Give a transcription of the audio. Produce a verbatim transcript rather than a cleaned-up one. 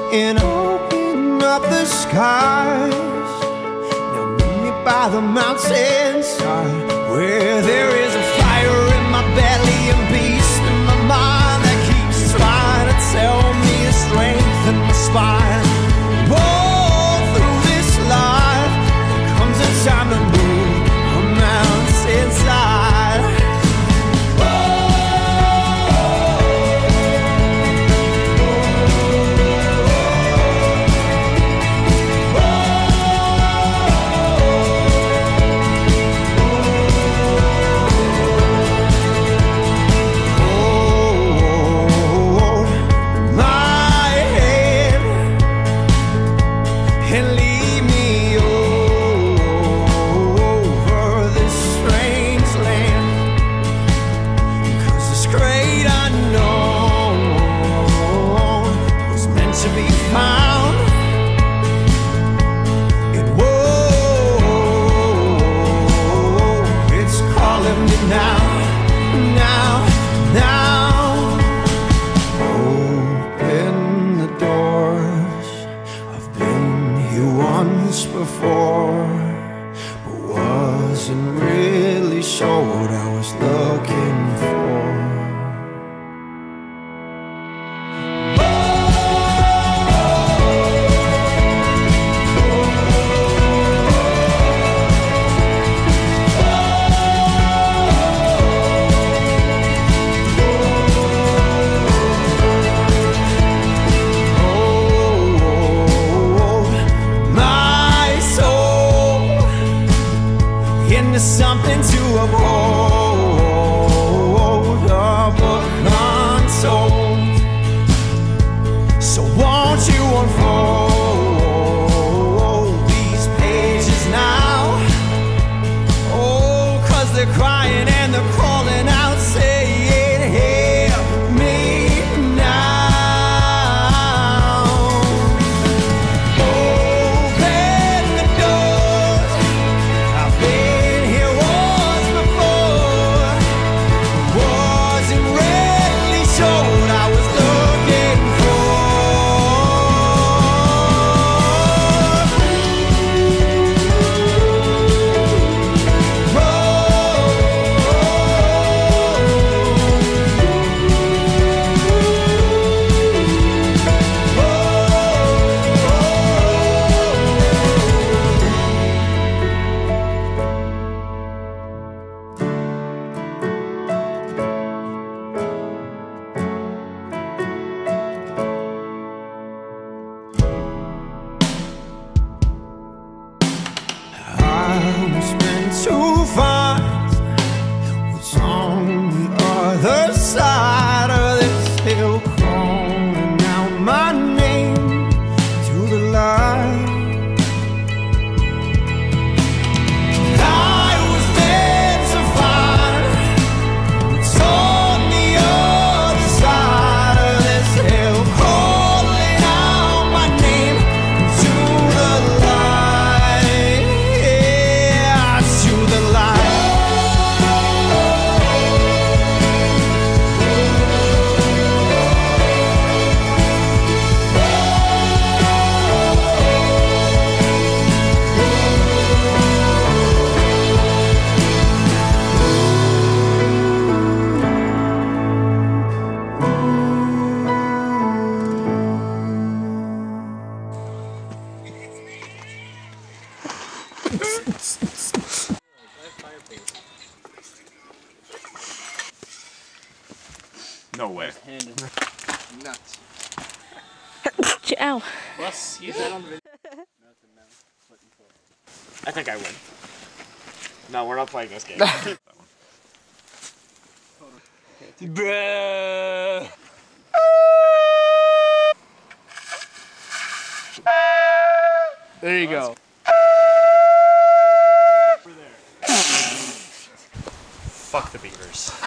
and open up the skies. Now meet me by the mountainside, where there is a fire in my belly and peace in my mind that keeps trying to tell me to strengthen my spine. Whoa, through this life there comes a time to move a mountainside. Before, but wasn't really sure what I was looking for. Into something to uphold, a book untold. So won't you unfold these pages now? Oh, 'cause they're crying and they're calling out, saying, help me now. Open the doors. I've been here once before. Wasn't really sure what I was looking for. To find what's on the other side of this hill, calling out my name to the light. I was there to find what's on the other side of this hill, calling out my name to the light. To the light. No way. Nuts. Ow. Let's use that on the video. I think I win. No, we're not playing this game. Bruh. There you go. Fuck the Beavers.